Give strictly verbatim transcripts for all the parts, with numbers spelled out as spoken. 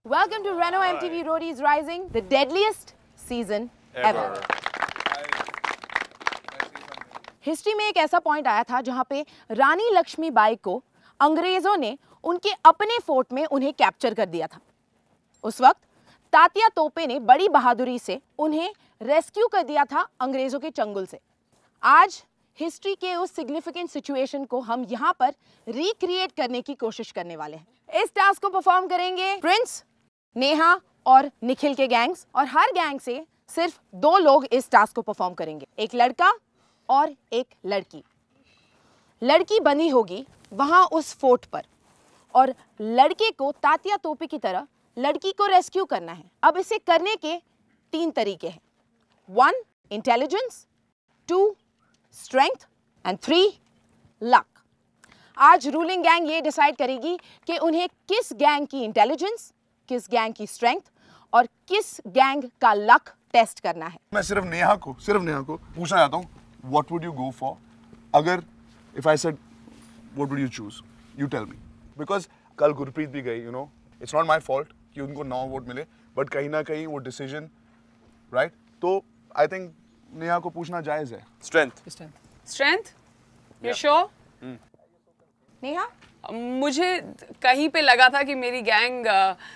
Welcome to Renault M T V Roadies Rising, the deadliest season ever. History में एक ऐसा point आया था जहां पे रानी लक्ष्मीबाई को अंग्रेजों ने उनके अपने फोर्ट में उन्हें कैप्चर कर दिया था। उस वक्त तात्या तोपे ने बड़ी बहादुरी से उन्हें रेस्क्यू कर दिया था अंग्रेजों के चंगुल से। आज हिस्ट्री के उस सिग्निफिकेंट सिचुएशन को हम यहाँ पर रिक्रिएट करने की कोशिश करने वाले हैं। इस टास्क को परफॉर्म करेंगे प्रिंस, नेहा और निखिल के गैंग्स, और हर गैंग से सिर्फ दो लोग इस टास्क को परफॉर्म करेंगे, एक लड़का और एक लड़की। लड़की बनी होगी वहां उस फोर्ट पर और लड़के को तात्या तोपे की तरह लड़की को रेस्क्यू करना है। अब इसे करने के तीन तरीके हैं, one intelligence, two strength and three luck. आज रूलिंग गैंग ये डिसाइड करेगी कि उन्हें किस गैंग की इंटेलिजेंस, किस गैंग की स्ट्रेंथ और किस गैंग का लक टेस्ट करना है। मैं सिर्फ नेहा को सिर्फ नेहा को पूछना चाहता हूँ, what would you go for? अगर if I said what would you choose? You tell me. Because कल गुरप्रीत भी गई, you know, it's not my fault कि उनको नौ वोट मिले, but कहीं ना कहीं वो decision, right? तो I think नेहा को पूछना जायज है। Strength. Strength? You sure? Hmm. Neha? मुझे कहीं पे लगा था कि मेरी गैंग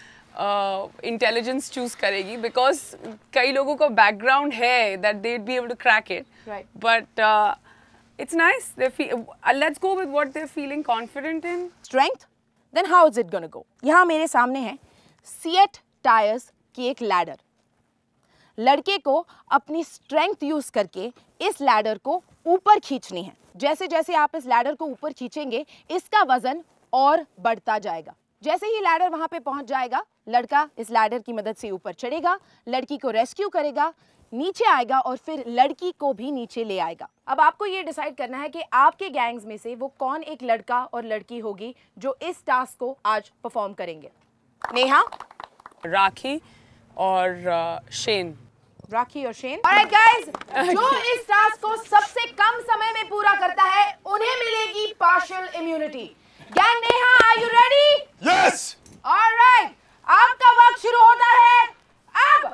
इंटेलिजेंस चूज करेगी, बिकॉज कई लोगों को बैकग्राउंड है that they would be able to crack it, but it's nice, let's go with what they are feeling confident in. Strength? Then how is it gonna go? यहाँ मेरे सामने है CEAT tyres की एक लैडर। लड़के को अपनी स्ट्रेंथ यूज करके इस लैडर को ऊपर खींचनी है। जैसे जैसे आप इस लैडर को ऊपर खींचेंगे इसका वजन और बढ़ता जाएगा। जैसे ही लैडर वहां पे पहुंच जाएगा, लड़का इस लैडर की मदद से ऊपर चढ़ेगा, लड़की को रेस्क्यू करेगा, नीचे आएगा और फिर लड़की को भी नीचे ले आएगा। अब आपको ये डिसाइड करना है कि आपके गैंग्स में से वो कौन एक लड़का और लड़की होगी जो इस टास्क को आज परफॉर्म करेंगे। नेहा? राखी और शेन। राखी और शेन। ऑलराइट गाइस, जो इस टास्क को सबसे कम समय में पूरा करता है उन्हें मिलेगी partial immunity. Gang Neha, are you ready? Yes. Alright, आपका वक्त शुरू होता है अब।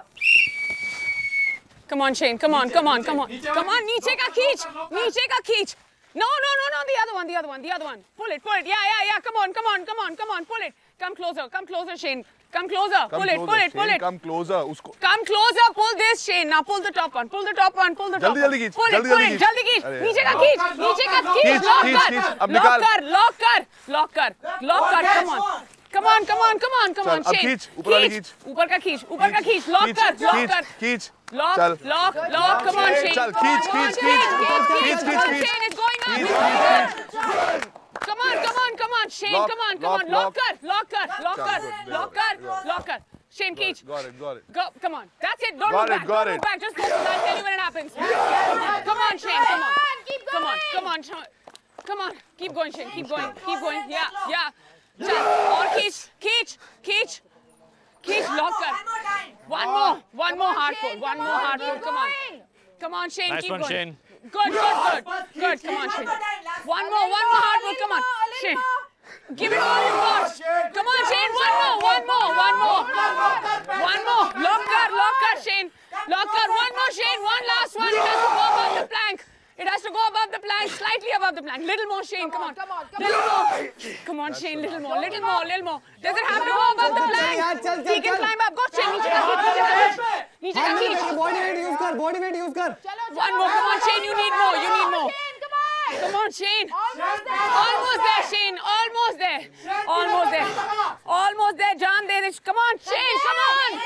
Come on Shane, come on, come on, come on, come on, नीचे का खींच, नीचे का खींच। No, no, no, no, the other one, the other one, the other one. Pull it, pull it, yeah, yeah, yeah. Come on, come on, come on, come on, pull it. Come closer, come closer, Shane. Come closer, Come pull it, closer, pull it, pull Shane, it. Come closer, उसको. Come closer, pull this, Shane. Now pull the top one, pull the top one, pull the top one. जल्दी जल्दी खींच, Pull it, जल्दी pull जल्दी it, खींच. जल्दी खींच. नीचे का खींच, नीचे का खींच. खींच, Lock खींच, कर, खींच. अब lock निकाल. कर, lock कर, lock कर, lock कर. Come on. Come on, come on, come on, come on, चल, अब Shane. खींच, ऊपर वाली खींच. ऊपर का खींच, ऊपर का खींच. Lock कर, lock खींच, कर. खींच. Lock, चल. lock, lock. Come on, Shane. चल, खींच, खींच, खींच. खींच, खींच, खींच. Shane, it's going on. It's going on. Come on, come on, come on, Shane. Lock, Come on, come lock, on. Lock lock. कर, lock कर, lock Chal, कर, good, lock good, कर, good. lock कर. Shane, खींच. Got it, got it. Go, come on. That's it. Don't Got look it, back. got Don't it. look back. Just focus. I'll tell you when it happens. Come on, Shane. Come on. Keep Come on. going. Come on. Come on. Come on. Keep going, Shane. Keep going. Keep going. Yeah. Yeah. चल, और खींच, खींच, खींच, खींच. Lock कर. One more. One more hard pull. One more hard pull. Come on. Come on, Shane. Nice Keep one, going. Shane. Good, good, good. Good. Come on, Shane. One more. One more hard pull. Come on, Shane. Give it all you've got. Come on, Shane. One more. One more. One more. One more. Lock kar. Lock kar, Shane. Lock kar. One more, Shane. One last one. It has to go above the plank. It has to go above the plank. Slightly above the plank. Little more, Shane. Come on. Come on, come Little more. Come on, Shane. Little more. Little more. Little more. Does it have to go above the plank? He can climb up. Go, Shane. नीचे का खींच. नीचे का खींच. Body weight use कर, body weight use कर. One more. Come on, Shane. You need more. You need more. Come on, Shane. Almost there, Shane. Almost there. Almost there. Almost there. Jaan de this. Come on, Shane. Come on.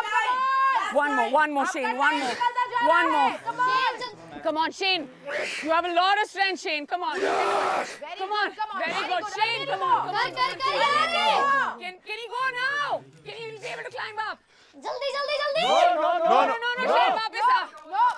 One more. One more, Shane. One more. One more. Come on, Shane. You have a lot of strength, Shane. Come on. Come on. Very good, Shane. Come on. Come on. Can can he go now? Can he be able to climb up? जल्दी जल्दी जल्दी. No, no, no, No, no, no, Shane. वापस आ.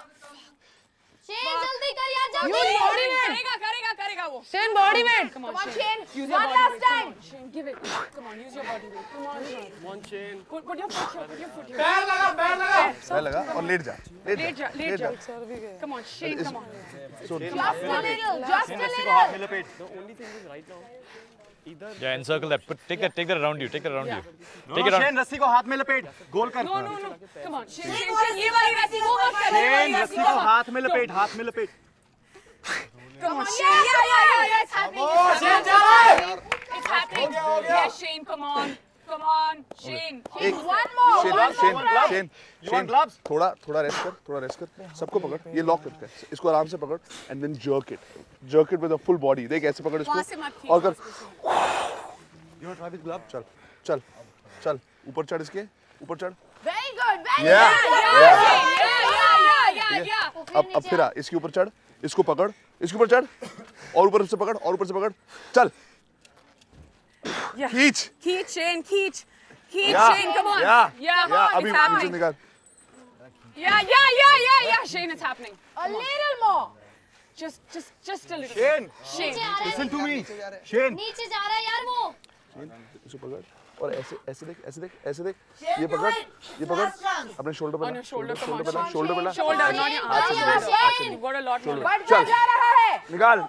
Shane जल्दी कर यार जल्दी. करेगा, करेगा, करेगा वो. Shane, body weight. Come on, Come on, Shane. Shane. Use your One body last weight. time. Come on, Shane, give it. Come on, use your body weight. Come on, Shane. Come on, Shane. Put, put your foot here. Put your foot here. पैर लगा, पैर लगा. मैं लगा और late जा. Lead जा, lead जा. Come on, Shane, come on. So Just a little. Just a Messi को little. हाथ में लपेट. The only thing is right now. Yeah, encircle that. Put, take that, take that around you. Take that around Yeah. you. No, Take no, it around. Shane, रस्सी को हाथ में लपेट, गोल कर. No, no, no. Come on, Shane, Shane, Shane, ये वाली रस्सी को मत कर. ये वाली Shane, रस्सी रस्सी को को मत. हाथ में लपेट, हाथ में लपेट. Come on, Shane. Yeah, yeah, yeah, yeah. It's happening. Oh, It's Shane, happening. It's happening. Yes, Shane, come on. Come on, Shane. एक One more, Shane one Shane more. Shane You want Shane gloves? थोड़ा थोड़ा rest कर थोड़ा rest कर सबको पकड़ ये lock करके इसको आराम से पकड़ and then jerk it jerk it with a full body देख ऐसे पकड़ वहाँ से मत इसको खींच, और कर You want to try with glove? चल चल चल ऊपर चढ़ इसके ऊपर चढ़ Very good, very Yeah. good. Yeah, yeah, yeah, yeah, yeah. अब अब फिर आ इसके ऊपर चढ़ इसको पकड़ इसके ऊपर चढ़ और ऊपर से पकड़ और ऊपर से पकड़ चल Yeah. खींच Keith, Shane, Keith. Keith, Yeah. Shane, come on. Yeah. Yeah, या it's अभी नीचे happening. निकाल Yeah, yeah, yeah, yeah, yeah, Shane, it's happening. A little more. Just, just, just a little. Shane, Shane. नीचे आ रहा है. listen to me. Shane, नीचे जा रहा है यार वो. इसको पकड़ और ऐसे ऐसे देख ऐसे देख ऐसे देख ये पकड़ ये पकड़ अपने शोल्डर पे On your shoulder, come on. Shoulder पे शोल्डर पे ला Shoulder, not your arm. Shane, Shoulder. Shane. You've got a lot more. बढ़ता जा रहा है. निकाल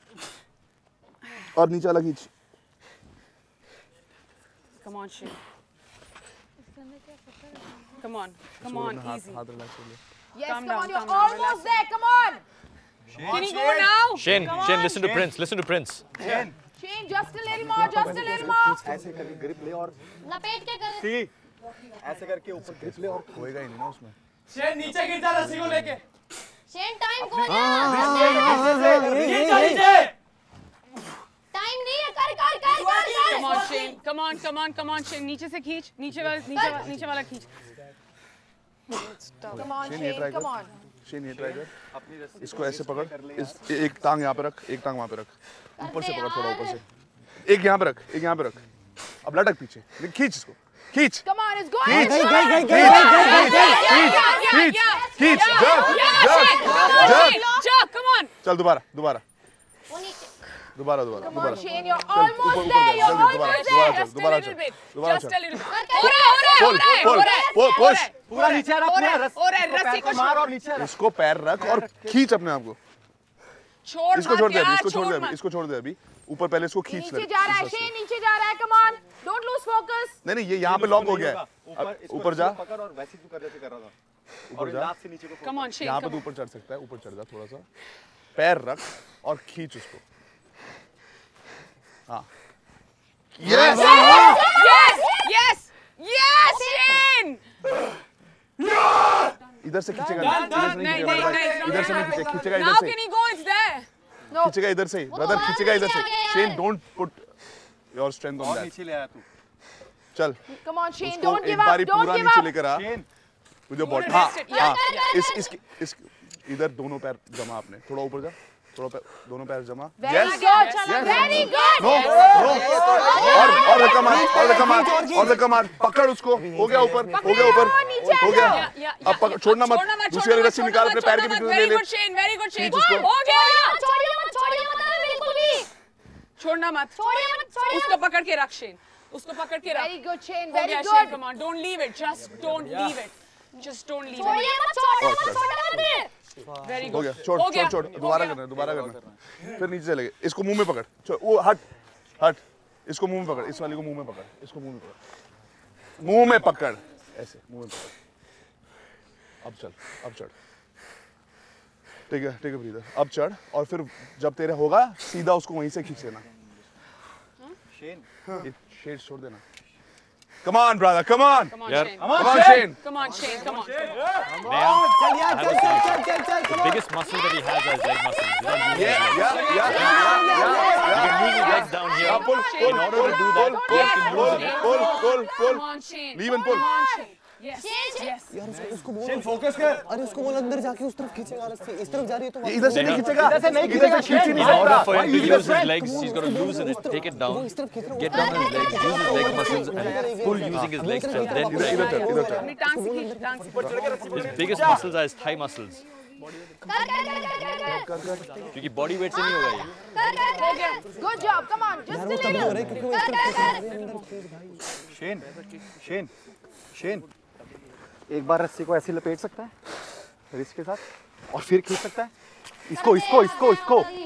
और नीचे वाला खींच Come on, Shane. Come on, come on, easy. हाथ रिलैक्स कर ले Yes, Calm come down, on, you're calm down, almost there. Come on. Can you go now? Shane, Come Shane, on. listen to Prince. Listen to Prince. Shane. Shane, just a little more, just a little more. ऐसे करके grip ले और लपेट के कर. see. ऐसे करके ऊपर grip ले और होएगा ही नहीं ना उसमें Shane नीचे गिर जा रस्सी को लेके. शेन टाइम खो गया. नीचे नीचे. टाइम नहीं है. कर कर कर कर कर. Come on, Shane. Come on, come on, come on, Shane. नीचे से खींच. नीचे वाला, नीचे वाला, नीचे वाला खींच. Come on, शेन ये Shane, ट्राई come कर on. शेन ये ट्राई कर इसको ऐसे पकड़ इस एक टांग यहाँ पे रख एक टांग वहाँ पे रख ऊपर से पकड़ थोड़ा ऊपर से एक यहाँ पे रख एक यहाँ पे रख अब लटक पीछे लेकिन खींच इसको खींच Come on, it's going. खींच It's खींच going. खींच खींच jerk jerk jerk Jerk, come on. चल दोबारा दोबारा वो नीचे. दोबारा दोबारा Come on, दोबारा Shane, you're चल ऊपर almost ऊपर there. चल You're जल्दी दोबारा almost there. दोबारा चल Just a दोबारा little चल bit. दोबारा Just चल a little bit. हो रहा है, हो रहा है, पुल हो रहा है, पुल हो रहा है, पुल हो रहा पुश है. पूरा नीचे आ रहा हो रहा पूरा है, रस्सी हो रहा है, को पैर रस्सी को को मार छोड़. और नीचे रख. इसको पैर रख और खींच अपने आप को छोड़ इसको मत छोड़ दे अभी यार, इसको छोड़ दे छोड़ अभी मत. इसको छोड़ दे अभी ऊपर पहले इसको खींच ले नीचे जा रहा है, Shane, नीचे जा रहा है. Come on. Don't lose focus. नहीं नहीं ये यहाँ पे लॉक हो गया है ऊपर अब इसको ऊपर जा पकड़ और वैसे तू कर जैसे कर रहा था. ऊपर और जा लात से नीचे को Come on, Shane, यहाँ पे come तू on. ऊपर चढ़ सकता है ऊपर चढ़ जा थोड़ा सा पैर रख और खींच उसको हाँ Yes, yes, yes, yes, Shane. इधर से खींचेगा नहीं, इधर से नहीं, नहीं नहीं, खींचेगा नहीं, इधर से नहीं खींचे खींचेगा Now इधर से can he go? It's there. खींचेगा इधर से ब्रदर बाहर खींचेगा इधर नीचे से आ गया यार। Shane don't put your strength on और दैट नीचे ले आया तू. चल Come on, Shane, उसको don't एक give up. बारी Don't पूरा give नीचे up. लेकर आ Shane. With your body Don't हाँ rest it. हाँ Yeah. इस इस इस इधर दोनों पैर जमा आपने थोड़ा ऊपर जा थोड़ा पैर दोनों पैर जमा Very Yes. good. Yes. Very good. No no और और धक्का मार और धक्का मार और धक्का मार पकड़ उसको हो गया ऊपर हो गया ऊपर हो गया Yeah, yeah, अब पकड़ छोड़ना मत छोड़ना मत, दूसरी वाली छोड़ना रस्सी मत, निकाल अपने पैर के छोड़ना बीच मत. में ले Very ले good, Shane. Very good, Shane. खींच उसको। हो गया. छोड़िए मत छोड़िए मत बिल्कुल भी. छोड़ना मत. छोड़िए मत छोड़िए उसको मत. पकड़ के रख, Shane. उसको पकड़ के रख. Very good, Shane. हो Very गया, Shane. good. Come on, don't leave it. Just don't leave it. Just don't leave it. छोड़िए मत छोड़िए मत छोड़िए मत. Very हो good. गया छोड़ हो छोड़ गया, छोड़ हो दोबारा गया. करना दोबारा करना फिर नीचे चले गए इसको मुंह में पकड़ छोड़ वो हट हट इसको मुंह में पकड़ इस वाली को मुंह में पकड़ इसको मुंह में पकड़ मुंह में पकड़ ऐसे मुंह में पकड़ अब चल अब चढ़ ठीक है ठीक है ब्रीदर अब चढ़ और फिर जब तेरे होगा सीधा उसको वहीं से खींच लेना Shane. शेड छोड़ देना come on brother come on Come on, Yeah. Shane. come on Shane Come on, Shane. Come on. चल यार चल चल चल चल चल. The biggest muscle that he has are his leg muscles. He's not using yeah his legs. yeah yeah yeah yeah He can move his legs down here. yeah pull pull In order to do that, pull he has to lose it. pull pull pull Come on, Shane. Leave and pull. Come on, Shane. Yes. Shane, Yes. यार उसको उसको बोल focus कर. अरे उसको बोल अंदर जाके उस तरफ खींचेगा रस्सी इस तरफ जा रही है तो ये इधर से नहीं खींचेगा इधर से नहीं इधर से खींचेगा, खींच ही नहीं In order सकता for him to Use use your his strength. legs, he's got to loosen it, take it down, इस तरफ खींच रहा get down on his legs, use his leg muscles, and pull using his leg strength. Then इधर इधर चल इधर चल अपनी टांग से खींच, टांग से खींच. his biggest muscles are his thigh muscles. कर कर कर कर कर. क्योंकि बॉडी वेट से नहीं होगा ये. कर कर हो गया. Good job. Come on. Just a हो little. रहा है क्योंकि वो इस तरफ खींच रहा है अंदर खींच भाई. Shane. Shane. Shane. एक बार रस्सी को ऐसे लपेट सकता है रिस्ट के साथ और फिर खींच सकता है इसको इसको इसको इसको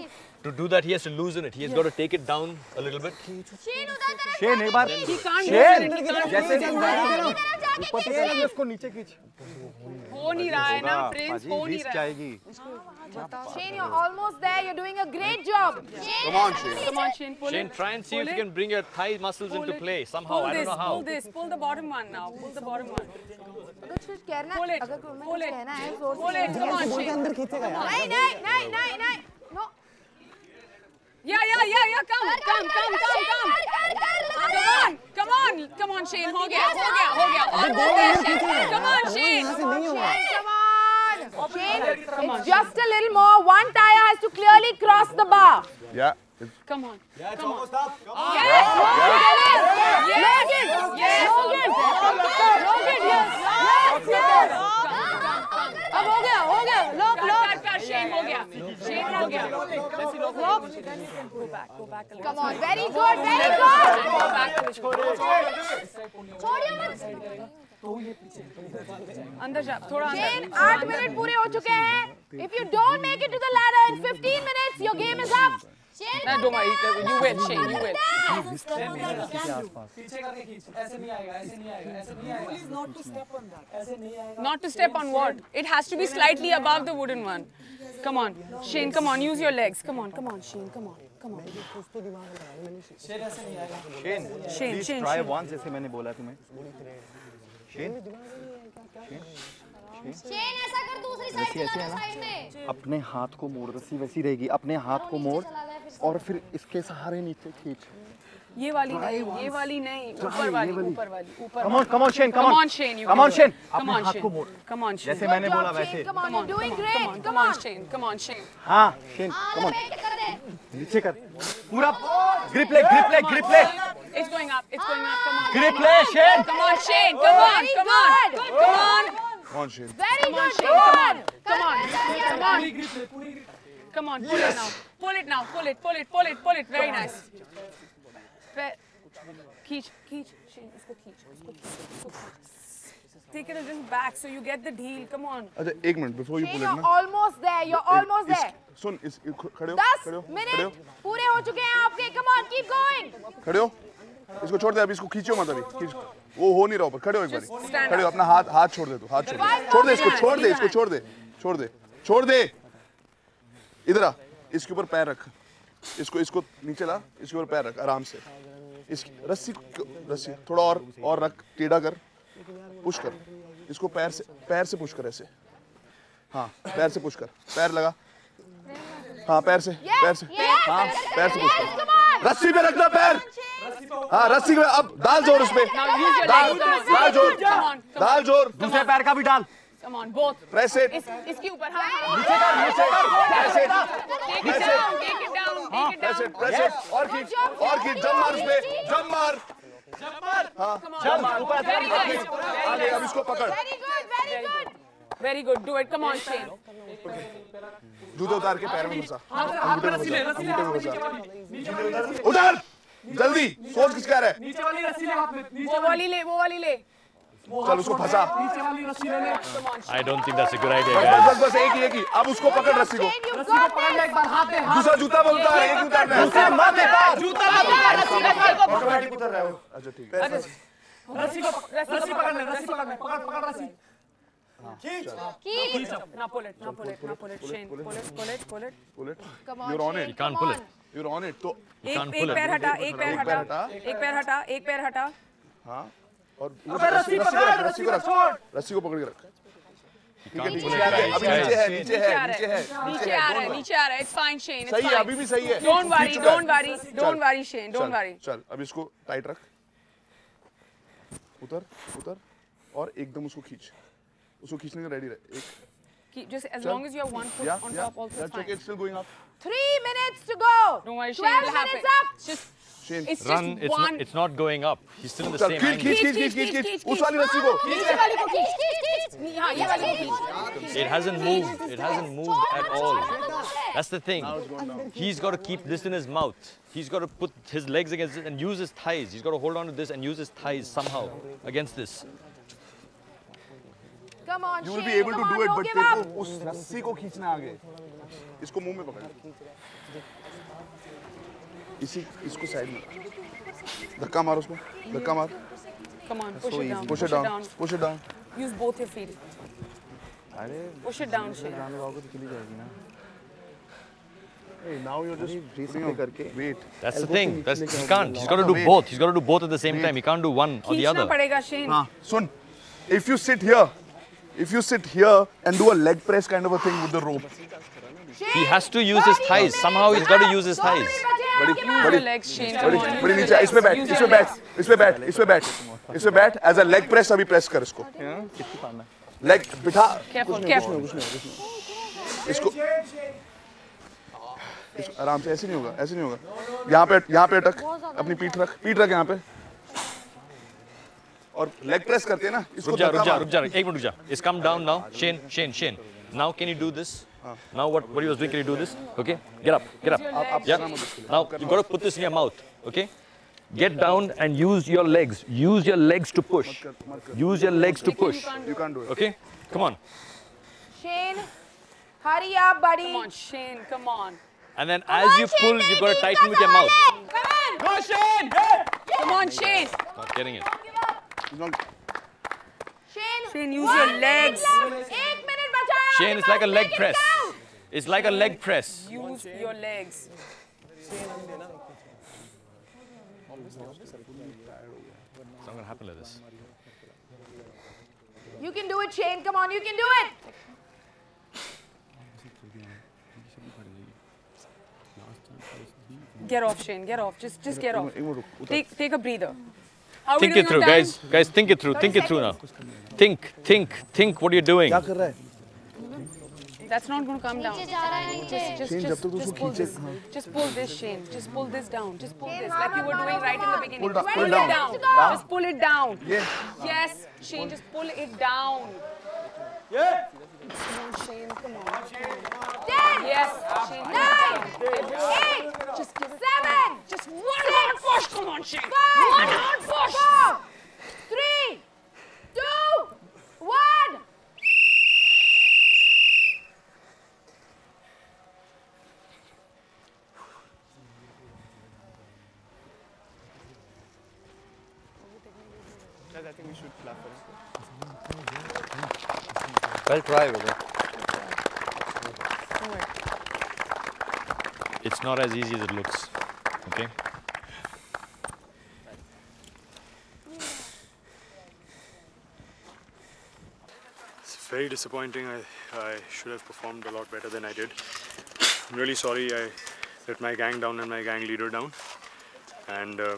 To do that, he has to loosen it. He has got to take it down a little bit. Shane उधर तरफ शेन एक बार He can't Shane loosen it, he can't जैसे loosen it. ऊपर से जाके उसको नीचे खींच हो नहीं रहा है ना प्रिंस, पाजी हो नहीं रिस्क रहा है. आएगी Shane, you're almost there. You're doing a great job. Come on, Shane. Come on, Shane, pull Shane, it. try and see Pull if you it. can bring your thigh muscles Pull into it. play somehow. Pull I don't this, know how. Pull this, pull the bottom one now. Pull the bottom one. अगर कुछ कहना Pull it. अगर तुम्हें Pull कुछ it. कहना है जोर से Pull it. Come on, बोल के Shane. अंदर खींचेगा यार नहीं नहीं नहीं नहीं नहीं no Yeah, yeah, yeah, yeah. Come, come, come, come, come. Come on, come on, come on, Shane. हो गया, हो गया, हो गया. Almost there, Shane. Come on, Shane. यहाँ से नहीं होगा come on Shane it's just a little more one tire has to clearly cross the bar Yeah. It's, Come on. Come on. yes Yes. Yes. Logan Logan yes yes yes अब हो गया हो गया look Cut, look cut, cut. Shane हो गया. Shane हो गया. Look. Go back, go back a little. come on very good very good Go back a little. छोड़िए मत अंदर जा, थोड़ा Shane अंदर. आठ मिनट पूरे हो चुके हैं if you don't make it to the ladder in fifteen minutes your game is up No, don't worry. You win, Shane. You win. पीछे करके खींच ऐसे नहीं आएगा ऐसे नहीं आएगा ऐसे नहीं आएगा please not to step on that ऐसे नहीं आएगा Not to step on what? It has to be slightly above the wooden one. Come on, Shane. Come on. Use your legs. Come on. Come on, Shane. Come on. Come on. कुछ तो दिमाग लगा मैंने शेर ऐसे नहीं आएगा Shane Shane, please Shane, try Shane. Once जैसे मैंने बोला तुम्हें शेन शेन ऐसा कर दूसरी साइड रस्सी ऐसे चला है ना साइड में अपने हाथ को मोड़ रस्सी वैसी रहेगी अपने हाथ को मोड़ और फिर इसके सहारे नीचे खींच ये वाली नहीं. ये वाली नहीं. ऊपर वाली. ऊपर वाली. ऊपर. Come on come on Shane come Come on on, Shane. You come can on do Shane it. Come अपने on, हाथ को Shane. मोड़ Come on, Shane. जैसे मैंने Good बोला job, वैसे Shane. come on Come on, you're doing come on, great come on, come come on, on Shane. Come on, Shane. हाँ Shane हाँ कम ऑन लपेट कर दे नीचे कर पूरा ग्रिप ले ग्रिप ले ग्रिप ले It's going up. It's going up. Come on. Grip ले Shane Come on, Shane. Come on. Very Come on. good. Come on. come on, Shane. very Come on, good Shane. Come on. good Come on. Come on. Come on. Pull it now. Pull it now. Pull it. Pull it. Pull it. Pull it. Very nice. Pe- खींच खींच Shane. इसको खींच. इसको खींच. इसको खींच. Take it a little back so you get the deal. Come on. अच्छा एक minute before you Shane pull it you're ना almost there you're almost इस- there सुन इस खड़े हो दस खड़े हो खड़े मिनट हो पूरे हो चुके हैं आपके come on keep going खड़े हो इसको छोड़ दे अभी इसको खींचो मत अभी खींच वो हो नहीं रहा ऊपर खड़े हो एक Just बारी stand खड़े हो up. अपना हाथ हाथ छोड़ दे तू हाथ छोड़ दे Five छोड़ दे more इसको minutes. छोड़ दे Leave इसको your छोड़ दे छोड़ दे छोड़ दे इधर आ इसके ऊपर पैर रख इसको इसको नीचे ला इसके ऊपर पैर रख आराम से इस रस्सी को- रस्सी थोड़ा और और रख टेढ़ा कर पुश कर इसको पैर से पैर से पुश कर ऐसे हाँ पैर से पुश कर पैर लगा हाँ पैर से पैर से yes, हाँ yes, पैर से yes, पुश come कर on. रस्सी पे रखना पैर हाँ रस्सी पे अब डाल जोर उसपे Now use your डाल legs. Come on. डाल जोर Come on. Come डाल on. जोर दूसरे पैर का भी डाल Come on. Both. Press it इस इसके ऊपर. हाँ. हाँ. नीचे कर नीचे कर press it Take it down. Take it down. Take it press down. It press it और खींच और खींच जम मार उसपे जम मार हाँ जम मार ऊपर Very nice. आगे अब इसको पकड़ very good very good Very good. Do it. Come on, Shane. जूते उतार के पैर में घुसा अंगूठे में घुसा अंगूठे में घुसा उधर जल्दी सोच किसका रहा है नीचे वाली रस्सी ले हाथ में नीचे वो वाली ले. वो वाली ले. चल उसको फंसा नीचे वाली रस्सी ले ले I don't think that's a good idea, बस guys. बस बस एक ही एक ही अब उसको पकड़ रस्सी को Shane you've रस्सी को got पकड़ ले this एक बार हाथ दे हाथ दूसरा जूता में उतार एक ही उतारना है दूसरे मत उतार जूता मत उतार रस्सी को ऑटोमेटिक उतर रहा है अच्छा ठीक है रस्सी को रस्सी पकड़ ले रस्सी पकड़ ले पकड़ पकड़ रस्सी खींच Now pull it. Now pull it. Now pull it. Shane. Pull it. Pull it. Pull it. Pull it come on you're on Shane, it can't come pull on. it. you're on it तो एक can't एक pull it. पैर हटा. एक पैर एक पैर हटा. हटा। एक पैर हटा. एक पैर हटा. हाँ और रस्सी रस्सी को पकड़ रख रस्सी रस्सी को को रख छोड़ रस्सी को पकड़ के रख ठीक है Can't नीचे pull आ it, रहा है guys. अभी नीचे है Guys. नीचे है नीचे आ रहा नीचे है. है नीचे आ रहा है. नीचे आ रहा है. It's fine, Shane. It's सही है fine. अभी भी सही है Don't worry. खींच चुका है। Don't worry. Don't चल, worry, Shane. Don't चल, worry. चल अब इसको टाइट रख उतर उतर और एकदम उसको खींच उसको खींचने के रेडी रह एक Keep, just as long as you have one foot या on या top, also it's that's fine. okay it's still going up three minutes to go Don't worry, Shane. twelve It'll happen. minutes up Just Shane it's Run. just It's one. not, it's not going up. He's still in the चल same खींच angle. खींच खींच खींच खींच, खींच खींच, खींच उस वाली रस्सी को नीचे वाली को खींच. खींच खींच खींच हाँ, ये वाली को खींच. It hasn't moved. It hasn't moved at all. That's the thing. He's got to keep this in his mouth. He's got to put his legs against it and use his thighs. He's got to hold on to this and use his thighs somehow against this. come on you will Shane, be able come to on, do it don't but give तेरे up को उस रस्सी को खींचना आगे इसको मुंह में पकड़, इसी इसको साइड में धक्का मार, उसको धक्का मार। Come on, push it down. Push it down. Push it down. Use both your feet. Push it down, Shane. Hey, now you're just putting करके. Wait. That's the thing. That's, he can't. He's got to do both. He's got to do both at the same time. He can't do one or the other. खींचना पड़ेगा, Shane. हाँ, सुन. If you sit here, if you sit here and do a leg press kind of a thing with the rope. He has to use his thighs. Somehow he's got to use his thighs. बड़ी Use your legs, Shane. बड़ी बड़ी नीचे. इसमें बैठ, इसमें बैठ, इसमें बैठ, इसमें बैठ, इसमें बैठ. As a leg press अभी press कर इसको. Leg बिठा. Careful, careful. इसको इसको आराम से. ऐसे नहीं होगा, ऐसे नहीं होगा. यहाँ पे यहाँ पे अटक, अपनी पीठ रख, पीठ रख यहाँ पे. और लेग प्रेस करते हैं ना. रुक जा, रुक जा, रुक जा. एक मिनट रुक जा. It's come down now. Shane, Shane, Shane. Now can you do this? Now what what he was doing, can you do this? Okay? Get up, get up. Yeah. Now you got to put this in your mouth. Okay? Get down and use your legs. Use your legs to push. Use your legs to push. You can't do it. Okay? Come on. Shane, hurry up, buddy. Come on, Shane. Come on. And then as you pull, you got to tighten with your mouth. Come on. Go, Shane! Come on, Shane. Not getting it. Shane, Shane, use your legs. एक minute बचा है. Shane, it's like a leg press. It's like a leg press. Use your legs. It's not going to happen like this. You can do it, Shane. Come on, you can do it. Get off, Shane. Get off. Just, just get off. Take, take a breather. How are we Think doing it through, on time? guys. Guys, think it through. Think it through now. Think, think, think what you're doing. क्या कर रहा है? That's not going to come down. नीचे जा रहा है नीचे. Just, just, Shane, जब just, तक तू just उसको pull खींचे, this. Just pull this, Shane. Just pull this down. Just pull this, like you were doing right in the beginning. Pull down, Just pull pull down. it down. Down. Just pull it down. Yeah. Yes, Shane. Just pull it down. Yeah. Come on, Shane. Come on. Ten, Yes, Shane. nine, eight, Just give it. seven, Just one hard push. Come on, Shane. five, One hard push. four, three, two, one. I think we should clap for it. Well, try with it. It's not as easy as it looks. Okay? It's very disappointing. I, I should have performed a lot better than I did. I'm really sorry I let my gang down and my gang leader down. And uh,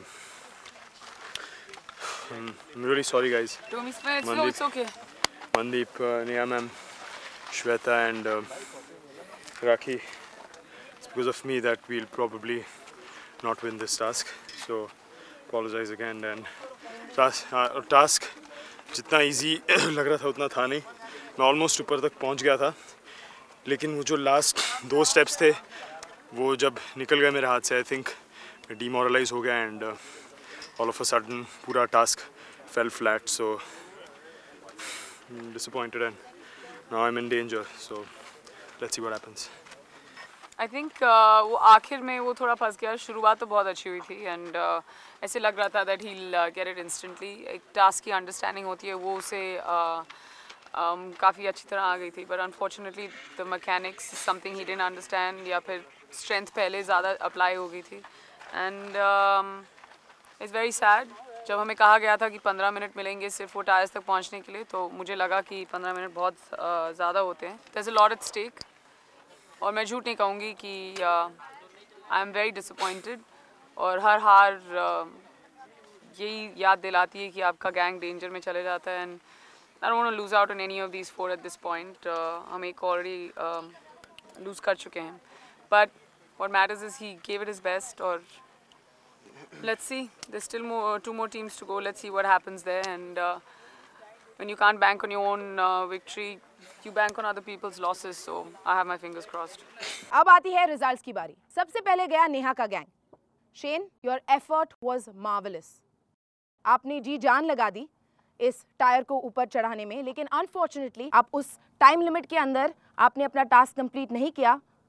I'm I'm really sorry, guys. Don't be scared. It's, Mandeep. it's okay. Mandeep, uh, Neha ma'am, Shweta and uh, Rakhi. It's because of me that we'll probably not win this task. So apologize again. And task, uh, task जितना easy लग रहा था उतना था नहीं. मैं almost ऊपर तक पहुंच गया था. लेकिन वो जो last दो steps थे वो जब निकल गए मेरे हाथ से, I think मैं demoralized हो गया and uh, all of a sudden पूरा task fell flat. So I'm disappointed and now I'm in danger. So let's see what happens. I think uh, वो आखिर में वो थोड़ा फंस गया. शुरुआत तो बहुत अच्छी हुई थी and uh, ऐसे लग रहा था that he'll uh, get it instantly. एक task की understanding होती है वो उसे uh, um, काफ़ी अच्छी तरह आ गई थी. But unfortunately the mechanics is something he didn't understand या फिर strength पहले ज़्यादा apply हो गई थी. And um, it's very sad. जब हमें कहा गया था कि पंद्रह मिनट मिलेंगे सिर्फ वो टायर्स तक पहुंचने के लिए, तो मुझे लगा कि पंद्रह मिनट बहुत uh, ज़्यादा होते हैं. There's a lot at stake. और मैं झूठ नहीं कहूँगी कि आई एम वेरी डिसअपॉइंटेड. और हर हार uh, यही याद दिलाती है कि आपका गैंग डेंजर में चले जाता है. And I don't want to lose out on any of these four at this point. हम एक ऑलरेडी लूज़ कर चुके हैं. But what matters is he gave it his best. और let's see, there still more two more teams to go. Let's see what happens there. And when you can't bank on your own uh, victory, you bank on other people's losses. So I have my fingers crossed. अब आती है results की बारी. सबसे पहले गया नेहा का gang. Shane, your effort was marvellous. आपने जी जान लगा दी इस टायर को ऊपर चढ़ाने में, लेकिन अनफॉर्चुनेटली आप उस टाइम लिमिट के अंदर आपने अपना टास्क कंप्लीट नहीं किया,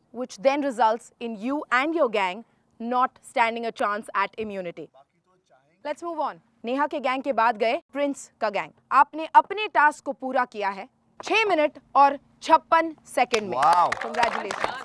which then results in you and your gang not standing a chance at immunity. Let's move on. Neha के गैंग के बाद गए प्रिंस का गैंग. आपने अपने टास्क को पूरा किया है छह मिनट और छप्पन सेकंड में. Wow. Congratulations.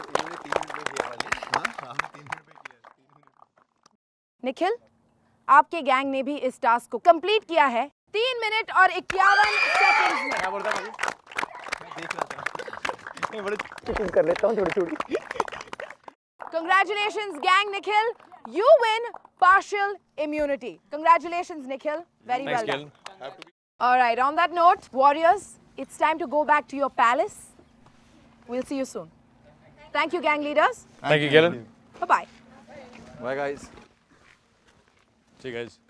निखिल, आपके गैंग ने भी इस टास्क को कंप्लीट किया है तीन मिनट और इक्यावन सेकंड में. क्या बोलता है मैं देख रहा था. मैं बड़े कुकिंग कर लेता हूँ थोड़ी थोड़ी. Congratulations, gang Nikhil. You win partial immunity. Congratulations, Nikhil. Very Thanks, well done. Gil. All right, on that note, Warriors, it's time to go back to your palace. We'll see you soon. Thank you, gang leaders. Thank you, Gil. Bye-bye. Bye guys. See you guys.